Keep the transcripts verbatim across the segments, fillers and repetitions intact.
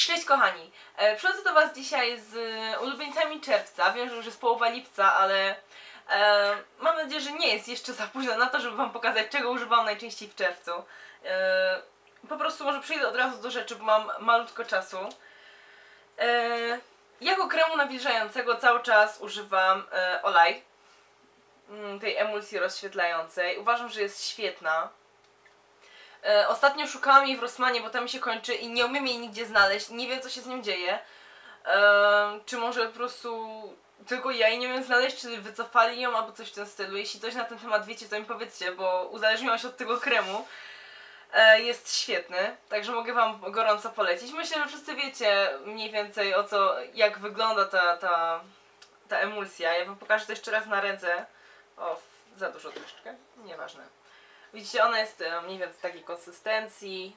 Cześć kochani, e, przychodzę do Was dzisiaj z ulubieńcami czerwca. Wiem, że już jest połowa lipca, ale e, mam nadzieję, że nie jest jeszcze za późno na to, żeby Wam pokazać, czego używam najczęściej w czerwcu. E, po prostu może przejdę od razu do rzeczy, bo mam malutko czasu. E, jako kremu nawilżającego cały czas używam e, olej, tej emulsji rozświetlającej. Uważam, że jest świetna. E, ostatnio szukałam jej w Rossmanie, bo tam mi się kończy i nie umiem jej nigdzie znaleźć. Nie wiem, co się z nią dzieje. E, czy może po prostu tylko ja jej nie wiem znaleźć, czy wycofali ją, albo coś w tym stylu. Jeśli coś na ten temat wiecie, to mi powiedzcie, bo uzależniłam się od tego kremu. E, jest świetny, także mogę Wam gorąco polecić. Myślę, że wszyscy wiecie mniej więcej o co, jak wygląda ta, ta, ta emulsja. Ja Wam pokażę to jeszcze raz na ręce. O, za dużo troszeczkę, nieważne. Widzicie, ona jest mniej więcej takiej konsystencji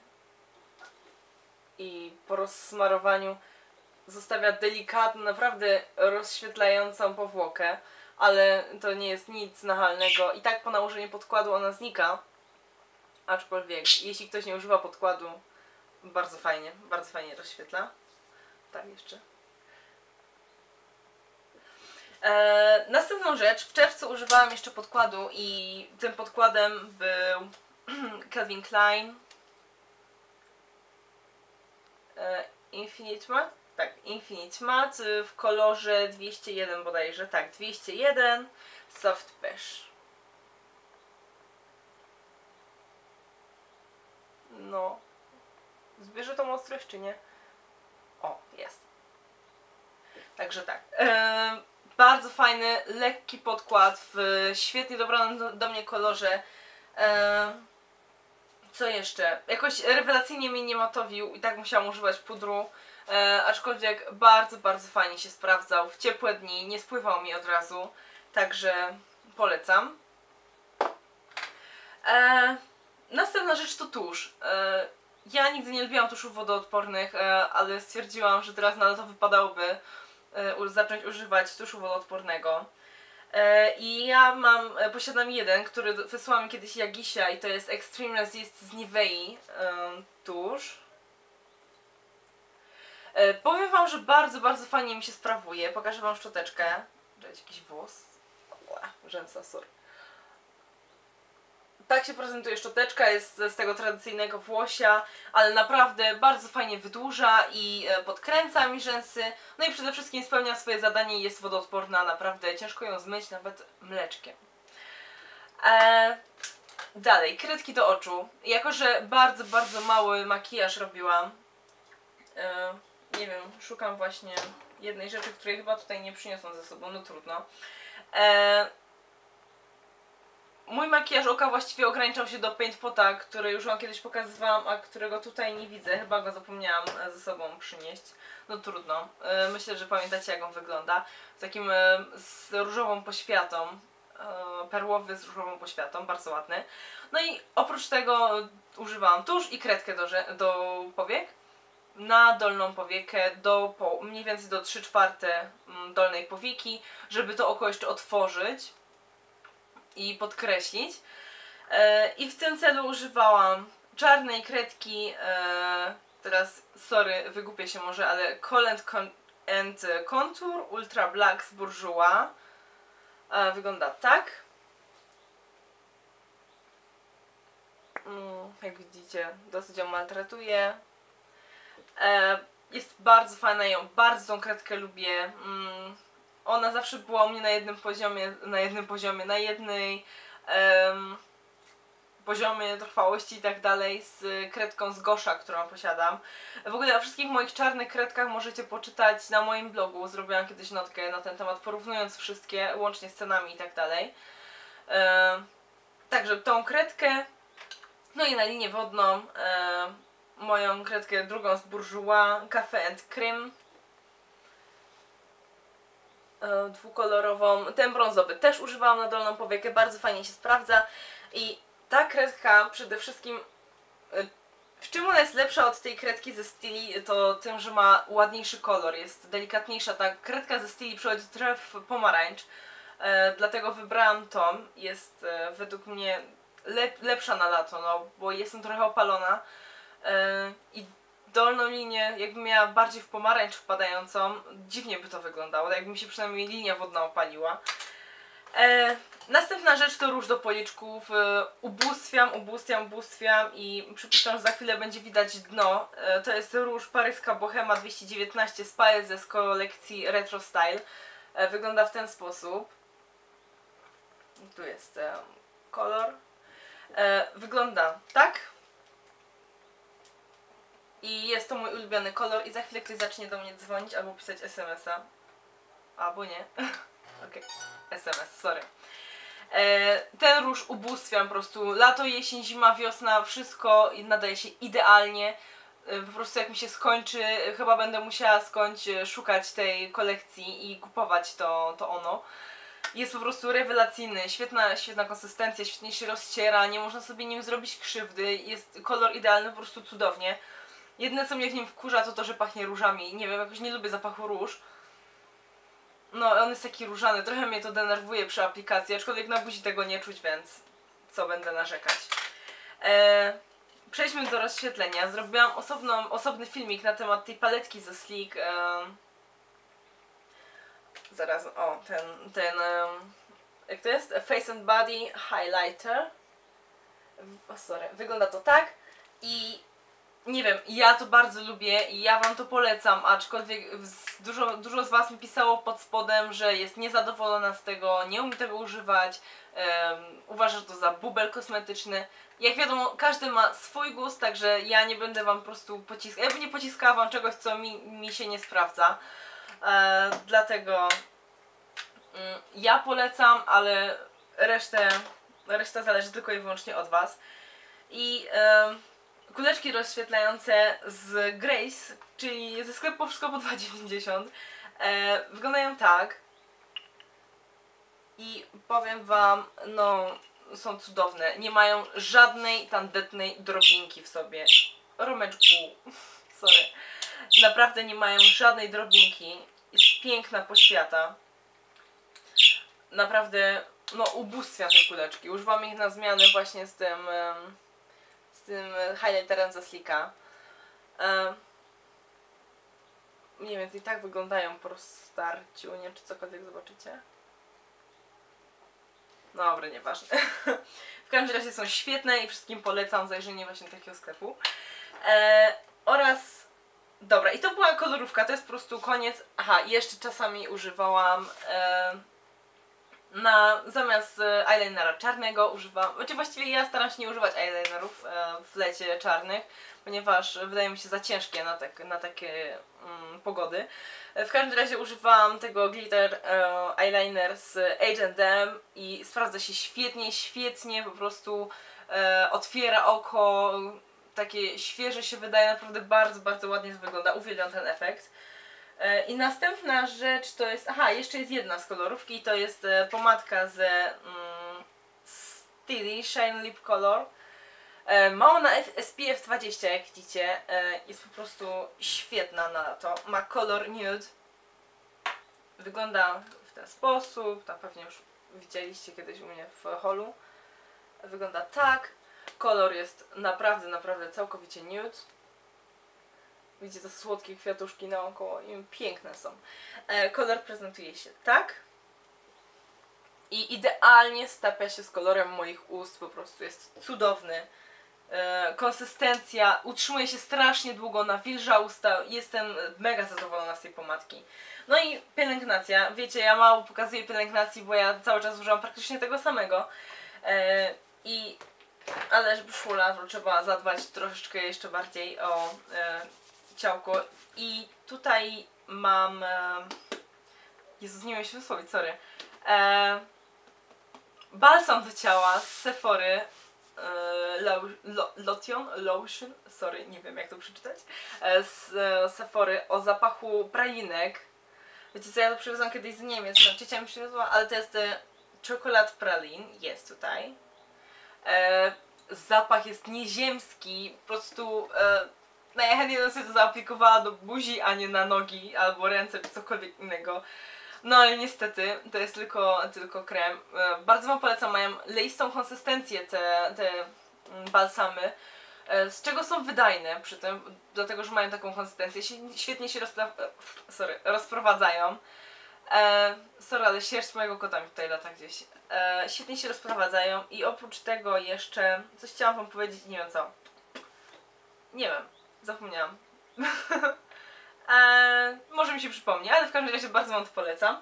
i po rozsmarowaniu zostawia delikatną, naprawdę rozświetlającą powłokę, ale to nie jest nic nachalnego i tak po nałożeniu podkładu ona znika, aczkolwiek jeśli ktoś nie używa podkładu, bardzo fajnie, bardzo fajnie rozświetla. Tak jeszcze. Eee, następną rzecz, w czerwcu używałam jeszcze podkładu i tym podkładem był Calvin Klein eee, Infinite Matte, tak, Infinite Matte w kolorze dwieście jeden bodajże, tak, dwieście jeden Soft Beige. No, zbierze tą ostrość czy nie? O, jest. Także tak. Eee, Bardzo fajny, lekki podkład w świetnie dobranym do, do mnie kolorze. Eee, co jeszcze? Jakoś rewelacyjnie mnie nie matowił i tak musiałam używać pudru. Eee, aczkolwiek bardzo, bardzo fajnie się sprawdzał. W ciepłe dni nie spływał mi od razu. Także polecam. Eee, następna rzecz to tusz. Eee, ja nigdy nie lubiłam tuszów wodoodpornych, eee, ale stwierdziłam, że teraz na lato wypadałoby zacząć używać tuszu wodoodpornego. I ja mam, posiadam jeden, który wysłała mi kiedyś Jagisia i to jest Extreme Resist z Nivei tusz. Powiem Wam, że bardzo, bardzo fajnie mi się sprawuje. Pokażę Wam szczoteczkę. Dajcie jakiś włos. Rzęsa, sorry. Tak się prezentuje szczoteczka, jest z tego tradycyjnego włosia, ale naprawdę bardzo fajnie wydłuża i podkręca mi rzęsy. No i przede wszystkim spełnia swoje zadanie i jest wodoodporna, naprawdę ciężko ją zmyć nawet mleczkiem. Eee, dalej, kredki do oczu. Jako że bardzo, bardzo mały makijaż robiłam, eee, nie wiem, szukam właśnie jednej rzeczy, której chyba tutaj nie przyniosłam ze sobą, no trudno. Eee, Mój makijaż oka właściwie ograniczał się do Paint Pota, który już Wam kiedyś pokazywałam, a którego tutaj nie widzę. Chyba go zapomniałam ze sobą przynieść. No trudno. Myślę, że pamiętacie, jak on wygląda. Z takim z różową poświatą. Perłowy z różową poświatą. Bardzo ładny. No i oprócz tego używałam tusz i kredkę do, do powiek. Na dolną powiekę, do po, mniej więcej do trzy czwarte dolnej powieki, żeby to oko jeszcze otworzyć i podkreślić. E, I w tym celu używałam czarnej kredki, e, teraz, sorry, wygłupię się może, ale Kohl and, Con and Contour Ultra Black z Bourjois. E, wygląda tak. Mm, jak widzicie, dosyć ją maltretuje. E, jest bardzo fajna, ją bardzo tą kredkę lubię. Mm, Ona zawsze była u mnie na jednym poziomie, na jednym poziomie, na jednej um, poziomie trwałości i tak dalej z kredką z Gosha, którą posiadam. W ogóle o wszystkich moich czarnych kredkach możecie poczytać na moim blogu. Zrobiłam kiedyś notkę na ten temat, porównując wszystkie, łącznie z cenami i tak dalej. Um, także tą kredkę, no i na linię wodną um, moją kredkę drugą z Bourjois, Café and Creme. Dwukolorową, ten brązowy też używałam na dolną powiekę, bardzo fajnie się sprawdza i ta kredka przede wszystkim, w czym ona jest lepsza od tej kredki ze Stili, to tym, że ma ładniejszy kolor, jest delikatniejsza. Ta kredka ze Stili przychodzi trochę w pomarańcz, e, dlatego wybrałam tą, jest e, według mnie lep, lepsza na lato, no bo jestem trochę opalona e, i dolną linię, jakbym miała bardziej w pomarańcz wpadającą, dziwnie by to wyglądało, jakby mi się przynajmniej linia wodna opaliła. E, następna rzecz to róż do policzków. E, ubóstwiam, ubóstwiam, ubóstwiam i przypuszczam, że za chwilę będzie widać dno. E, to jest róż paryska Bohema dwieście dziewiętnaście Spice z kolekcji Retro Style. E, wygląda w ten sposób. Tu jest e, kolor. E, wygląda tak. I jest to mój ulubiony kolor i za chwilę ktoś zacznie do mnie dzwonić albo pisać es em es a. Albo nie. Okej, okay. es em es, sorry. E, ten róż ubóstwiam po prostu. Lato, jesień, zima, wiosna, wszystko nadaje się idealnie. E, po prostu jak mi się skończy, chyba będę musiała skądś szukać tej kolekcji i kupować to, to ono. Jest po prostu rewelacyjny, świetna, świetna konsystencja, świetnie się rozciera, nie można sobie nim zrobić krzywdy, jest kolor idealny, po prostu cudownie. Jedyne co mnie w nim wkurza to to, że pachnie różami, nie wiem, jakoś nie lubię zapachu róż. No, on jest taki różany, trochę mnie to denerwuje przy aplikacji, aczkolwiek na buzi tego nie czuć, więc co będę narzekać. Eee, przejdźmy do rozświetlenia. Zrobiłam osobną, osobny filmik na temat tej paletki ze Sleek. Eee, zaraz, o, ten, ten, eee, jak to jest? Face and Body Highlighter. O, sorry, wygląda to tak i nie wiem, ja to bardzo lubię i ja wam to polecam, aczkolwiek dużo, dużo z was mi pisało pod spodem, że jest niezadowolona z tego, nie umie tego używać, um, uważa, że to za bubel kosmetyczny. Jak wiadomo, każdy ma swój gust, także ja nie będę wam po prostu pociskać, ja bym nie pociskała wam czegoś, co mi, mi się nie sprawdza. E, dlatego um, ja polecam, ale resztę, reszta zależy tylko i wyłącznie od was. I um, kuleczki rozświetlające z Grace, czyli ze sklepu wszystko po dwa dziewięćdziesiąt, e, wyglądają tak i powiem wam, no są cudowne, nie mają żadnej tandetnej drobinki w sobie. Romeczku, sorry, naprawdę nie mają żadnej drobinki, jest piękna poświata, naprawdę, no ubóstwia te kuleczki, używam ich na zmianę właśnie z tym... Um, tym highlighterem ze Sleeka. E, mniej więcej tak wyglądają po rozstarciu. Nie wiem, czy cokolwiek zobaczycie. Dobra, nieważne. W każdym razie są świetne i wszystkim polecam zajrzenie właśnie do takiego sklepu. E, oraz... Dobra, i to była kolorówka, to jest po prostu koniec. Aha, jeszcze czasami używałam... E, Na, zamiast eyelinera czarnego używam, znaczy właściwie ja staram się nie używać eyelinerów e, w lecie czarnych, ponieważ wydają mi się za ciężkie na, tak, na takie mm, pogody. E, w każdym razie używam tego glitter e, eyeliner z H and M i sprawdza się świetnie, świetnie, po prostu e, otwiera oko, takie świeże się wydaje, naprawdę bardzo, bardzo ładnie to wygląda, uwielbiam ten efekt. I następna rzecz to jest, aha, jeszcze jest jedna z kolorówki i to jest e, pomadka z mm, Steely Shine Lip Color. E, ma ona S P F dwadzieścia, jak widzicie, e, jest po prostu świetna na to, ma kolor nude. Wygląda w ten sposób, tam pewnie już widzieliście kiedyś u mnie w holu. Wygląda tak, kolor jest naprawdę, naprawdę całkowicie nude. Widzicie te słodkie kwiatuszki naokoło i piękne są. E, kolor prezentuje się tak. I idealnie stapia się z kolorem moich ust, po prostu jest cudowny. E, konsystencja utrzymuje się strasznie długo, nawilża usta, jestem mega zadowolona z tej pomadki. No i pielęgnacja, wiecie, ja mało pokazuję pielęgnacji, bo ja cały czas używam praktycznie tego samego. E, I... Ale żeby szula, to trzeba zadbać troszeczkę jeszcze bardziej o... E, ciałko i tutaj mam e, Jezus, nie wiem się wysłowić, sorry e, balsam do ciała z Sephory e, lo, lo, Lotion, Lotion, sorry, nie wiem jak to przeczytać e, z e, Sephory o zapachu pralinek. Wiecie co, ja to przywiozłam kiedyś z Niemiec, tam ciocia mi przywiozła, ale to jest e, czekolad pralin, jest tutaj e, zapach jest nieziemski, po prostu e, najchętniej bym sobie to zaaplikowała do buzi, a nie na nogi, albo ręce, czy cokolwiek innego. No ale niestety, to jest tylko, tylko krem. Bardzo wam polecam, mają leistą konsystencję te, te balsamy. e, z czego są wydajne przy tym, dlatego że mają taką konsystencję, Świe- świetnie się rozpra e, sorry, rozprowadzają. E, sorry, ale sierść mojego kota mi tutaj lata gdzieś. E, świetnie się rozprowadzają i oprócz tego jeszcze coś chciałam wam powiedzieć, nie wiem co. Nie wiem, zapomniałam. e, może mi się przypomni, ale w każdym razie bardzo wam to polecam.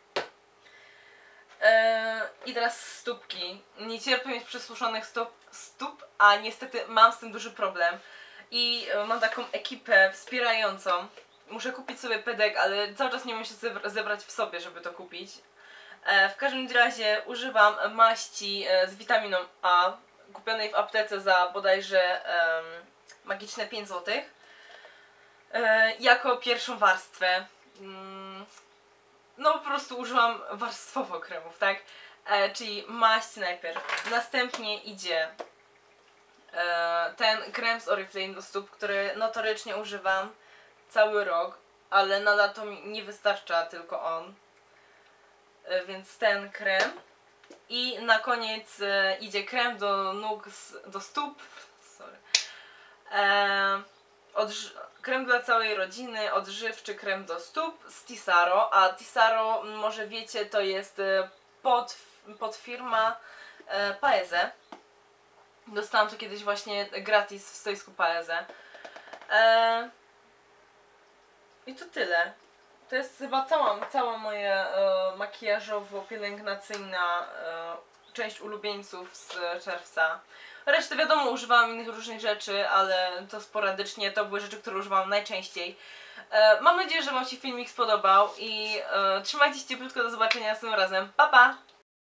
E, I teraz stópki. Nie cierpię mieć przesuszonych stóp, stóp, a niestety mam z tym duży problem. I e, mam taką ekipę wspierającą. Muszę kupić sobie pedek, ale cały czas nie umiem się zebrać w sobie, żeby to kupić. E, w każdym razie używam maści e, z witaminą A, kupionej w aptece za bodajże e, magiczne pięć złotych. E, jako pierwszą warstwę. Mm, no po prostu użyłam warstwowo kremów, tak? E, czyli maść najpierw. Następnie idzie e, ten krem z Oriflame do stóp, który notorycznie używam cały rok, ale na lato mi nie wystarcza tylko on. E, więc ten krem. I na koniec e, idzie krem do nóg, z, do stóp. Sorry. E, odż- krem dla całej rodziny, odżywczy krem do stóp z Tisaro, a Tisaro, może wiecie, to jest e, pod, podfirma e, Paese. Dostałam to kiedyś właśnie gratis w stoisku Paese. E, I to tyle. To jest chyba cała, cała moja e, makijażowo-pielęgnacyjna e, część ulubieńców z czerwca. Resztę wiadomo, używałam innych różnych rzeczy, ale to sporadycznie, to były rzeczy, które używałam najczęściej. E, mam nadzieję, że wam się filmik spodobał i e, trzymajcie się cieplutko, do zobaczenia następnym razem. Pa, pa!